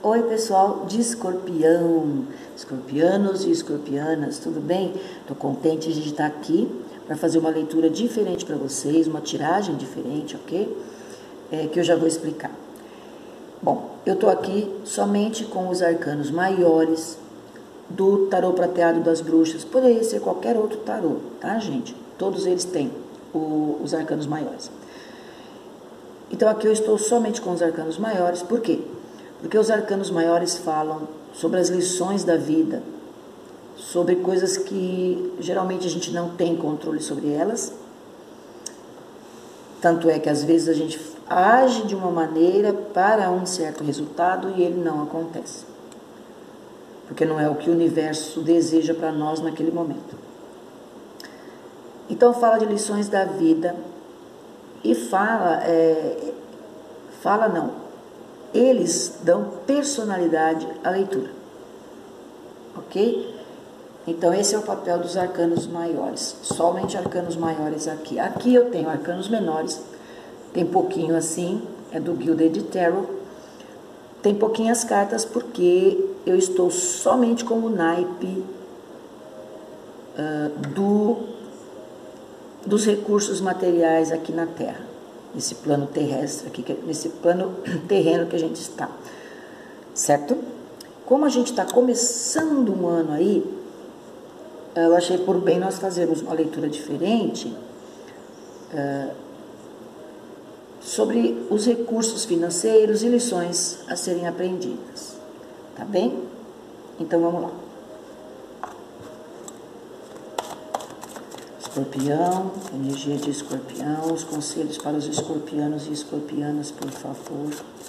Oi pessoal de Escorpião, escorpianos e escorpianas, tudo bem? Estou contente de estar aqui para fazer uma leitura diferente para vocês, uma tiragem diferente, ok? Que eu já vou explicar. Bom, eu estou aqui somente com os arcanos maiores do tarô prateado das bruxas. Poderia ser qualquer outro tarô, tá, gente? Todos eles têm os arcanos maiores. Então aqui eu estou somente com os arcanos maiores, por quê? Porque os arcanos maiores falam sobre as lições da vida, sobre coisas que geralmente a gente não tem controle sobre elas. Tanto é que às vezes a gente age de uma maneira para um certo resultado e ele não acontece. Porque não é o que o universo deseja para nós naquele momento. Então fala de lições da vida e eles dão personalidade à leitura, ok? Então esse é o papel dos arcanos maiores, somente arcanos maiores aqui. Aqui eu tenho arcanos menores, tem pouquinho assim, é do Gilded Tarot, tem pouquinhas cartas porque eu estou somente com o naipe dos recursos materiais aqui na Terra. Nesse plano terrestre aqui, nesse plano terreno que a gente está, certo? Como a gente está começando um ano aí, eu achei por bem nós fazermos uma leitura diferente sobre os recursos financeiros e lições a serem aprendidas, tá bem? Então vamos lá. Escorpião, energia de escorpião, os conselhos para os escorpianos e escorpianas, por favor.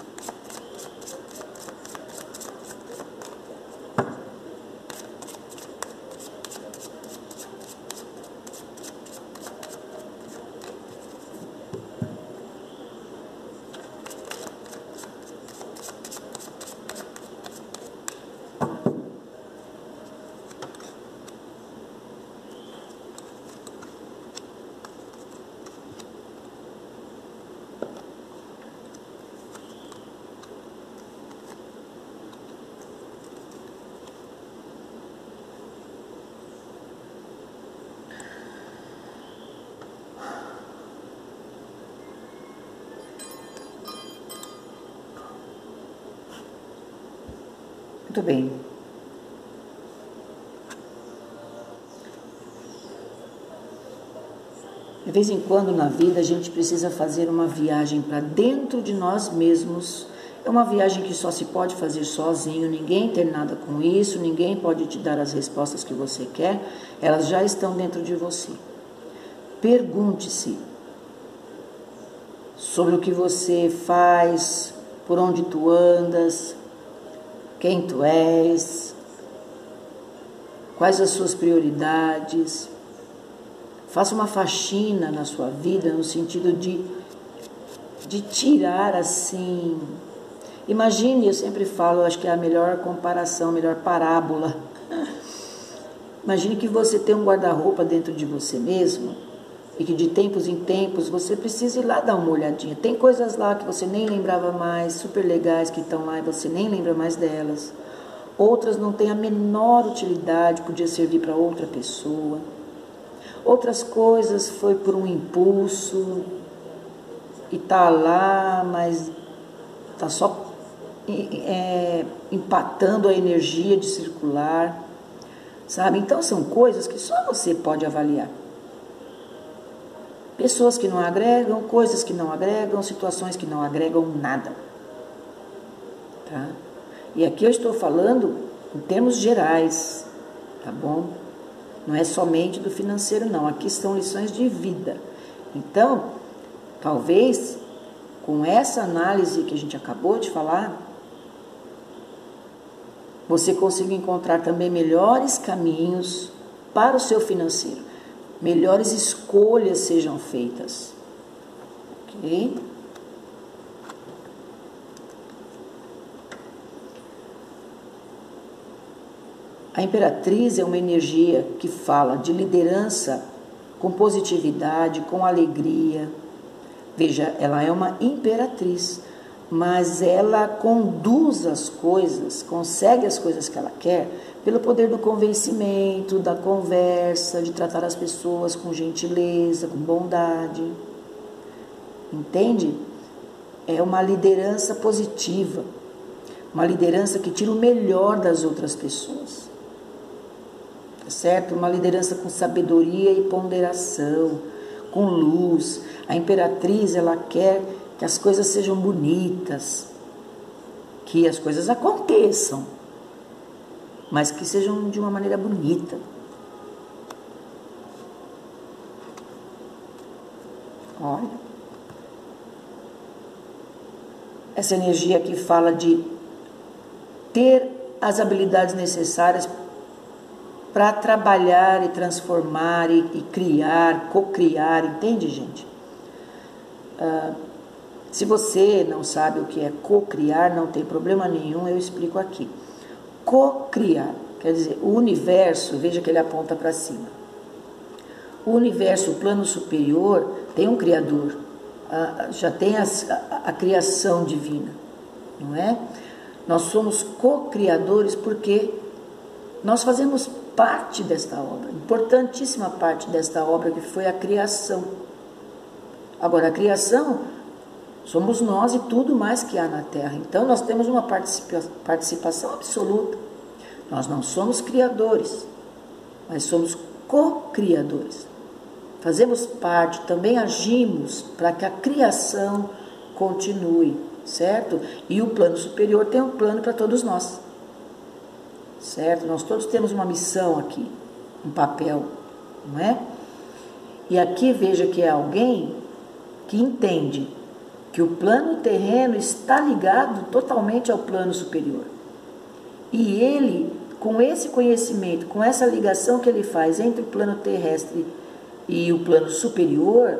Muito bem. De vez em quando na vida a gente precisa fazer uma viagem para dentro de nós mesmos. É uma viagem que só se pode fazer sozinho, ninguém tem nada com isso, ninguém pode te dar as respostas que você quer, elas já estão dentro de você. Pergunte-se sobre o que você faz, por onde tu andas, quem tu és, quais as suas prioridades. Faça uma faxina na sua vida no sentido de tirar assim. Imagine, eu sempre falo, acho que é a melhor comparação, a melhor parábola. Imagine que você tem um guarda-roupa dentro de você mesmo e que de tempos em tempos você precisa ir lá dar uma olhadinha. Tem coisas lá que você nem lembrava mais, super legais que estão lá e você nem lembra mais delas. Outras não têm a menor utilidade, podia servir para outra pessoa. Outras coisas foi por um impulso e tá lá, mas tá só empatando a energia de circular, sabe? Então são coisas que só você pode avaliar. Pessoas que não agregam, coisas que não agregam, situações que não agregam nada, tá? E aqui eu estou falando em termos gerais, tá bom? Não é somente do financeiro, não. Aqui são lições de vida. Então, talvez, com essa análise que a gente acabou de falar, você consiga encontrar também melhores caminhos para o seu financeiro. Melhores escolhas sejam feitas. Ok? A Imperatriz é uma energia que fala de liderança com positividade, com alegria. Veja, ela é uma imperatriz. mas ela conduz as coisas, consegue as coisas que ela quer pelo poder do convencimento, da conversa, de tratar as pessoas com gentileza, com bondade. Entende? É uma liderança positiva, uma liderança que tira o melhor das outras pessoas. Tá certo? Uma liderança com sabedoria e ponderação, com luz. A imperatriz, ela quer que as coisas sejam bonitas, que as coisas aconteçam, mas que sejam de uma maneira bonita. Olha, essa energia aqui fala de ter as habilidades necessárias para trabalhar e transformar e criar, co-criar, entende, gente? Se você não sabe o que é co-criar, não tem problema nenhum, eu explico aqui. Co-criar, quer dizer, o universo, veja que ele aponta para cima. O universo, o plano superior, tem um criador, já tem a criação divina, não é? Nós somos co-criadores porque nós fazemos parte desta obra, importantíssima parte desta obra que foi a criação. Agora, a criação somos nós e tudo mais que há na Terra. Então, nós temos uma participação absoluta. Nós não somos criadores, mas somos co-criadores. Fazemos parte, também agimos para que a criação continue, certo? E o plano superior tem um plano para todos nós, certo? Nós todos temos uma missão aqui, um papel, não é? E aqui veja que é alguém que entende que o plano terreno está ligado totalmente ao plano superior. E ele, com esse conhecimento, com essa ligação que ele faz entre o plano terrestre e o plano superior,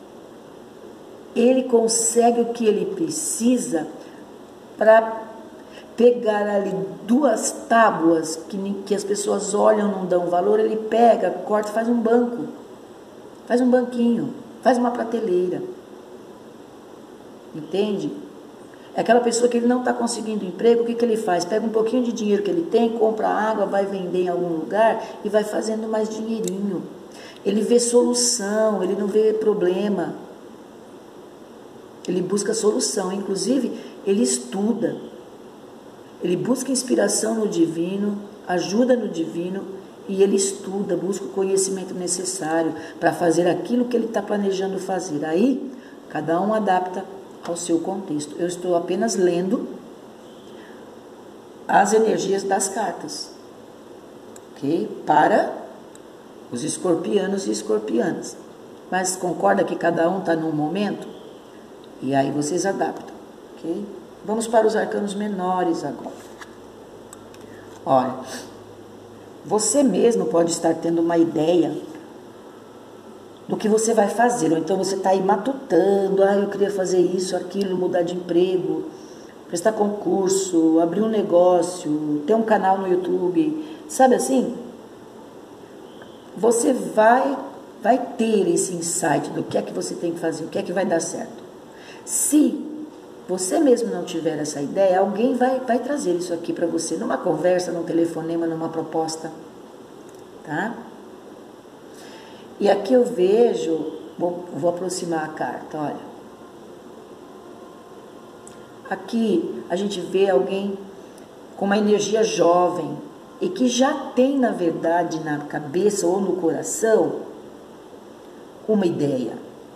ele consegue o que ele precisa para pegar ali duas tábuas que as pessoas olham, não dão valor, ele pega, corta e faz um banco, faz um banquinho, faz uma prateleira. Entende? É aquela pessoa que ele não está conseguindo emprego, o que ele faz? Pega um pouquinho de dinheiro que ele tem, compra água, vai vender em algum lugar e vai fazendo mais dinheirinho. Ele vê solução, ele não vê problema. Ele busca solução, inclusive ele estuda. Ele busca inspiração no divino, ajuda no divino e ele estuda, busca o conhecimento necessário para fazer aquilo que ele está planejando fazer. Aí, cada um adapta ao seu contexto. Eu estou apenas lendo as energias das cartas, ok? Para os escorpianos e escorpianas. Mas concorda que cada um está num momento? E aí vocês adaptam, ok? Vamos para os arcanos menores agora. Olha, você mesmo pode estar tendo uma ideia do que você vai fazer, ou então você está aí matutando, eu queria fazer isso, aquilo, mudar de emprego, prestar concurso, abrir um negócio, ter um canal no YouTube, sabe assim? Você vai ter esse insight do que é que você tem que fazer, o que é que vai dar certo. Se você mesmo não tiver essa ideia, alguém vai trazer isso aqui para você, numa conversa, num telefonema, numa proposta, tá? E aqui eu vejo, vou aproximar a carta, olha. Aqui a gente vê alguém com uma energia jovem e que já tem, na verdade, na cabeça ou no coração, uma ideia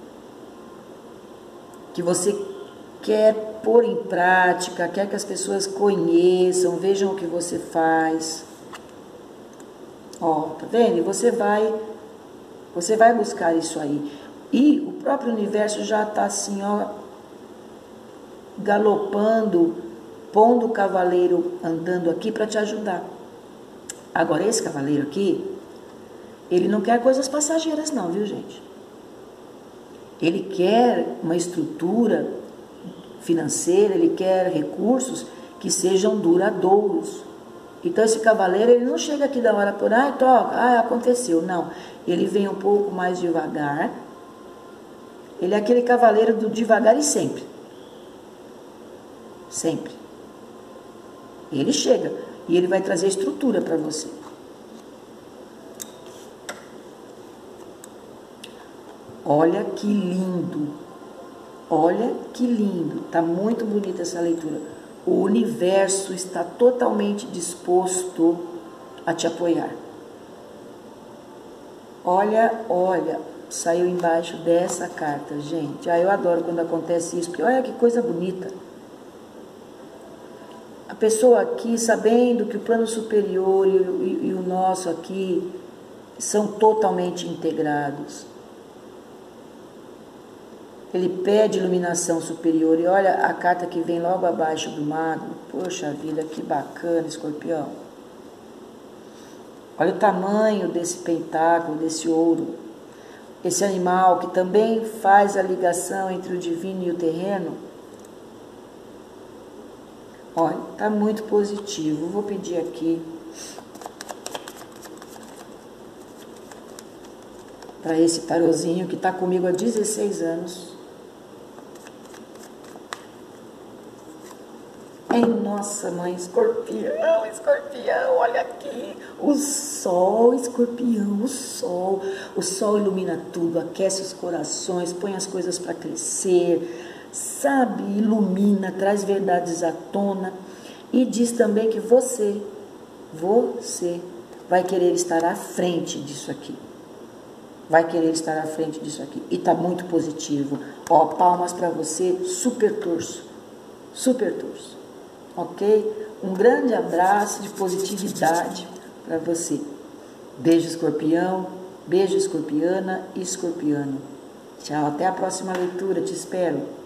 que você quer pôr em prática, quer que as pessoas conheçam, vejam o que você faz. Ó, tá vendo? E você vai buscar isso aí. E o próprio universo já está assim, ó, galopando, pondo o cavaleiro andando aqui para te ajudar. Agora, esse cavaleiro aqui, ele não quer coisas passageiras não, viu, gente? Ele quer uma estrutura financeira, ele quer recursos que sejam duradouros. Então, esse cavaleiro, ele não chega aqui da hora por toca, aconteceu. Não, ele vem um pouco mais devagar. Ele é aquele cavaleiro do devagar e sempre. Sempre. Ele chega e ele vai trazer estrutura para você. Olha que lindo. Olha que lindo. Tá muito bonita essa leitura. O universo está totalmente disposto a te apoiar. Olha, olha, saiu embaixo dessa carta, gente. Eu adoro quando acontece isso, porque olha que coisa bonita. A pessoa aqui, sabendo que o plano superior e o nosso aqui são totalmente integrados. Ele pede iluminação superior e olha a carta que vem logo abaixo do mago. Poxa vida, que bacana, Escorpião. Olha o tamanho desse pentáculo, desse ouro. Esse animal que também faz a ligação entre o divino e o terreno. Olha, está muito positivo. Vou pedir aqui para esse tarozinho que está comigo há 16 anos. Em nossa mãe, Escorpião, Escorpião, olha aqui, o sol, Escorpião, o sol ilumina tudo, aquece os corações, põe as coisas para crescer, sabe, ilumina, traz verdades à tona e diz também que você vai querer estar à frente disso aqui. Vai querer estar à frente disso aqui. E tá muito positivo. Ó, palmas para você, super torço. Super torço. Ok? Um grande abraço de positividade para você. Beijo, Escorpião. Beijo, Escorpiana e Escorpiano. Tchau, até a próxima leitura. Te espero.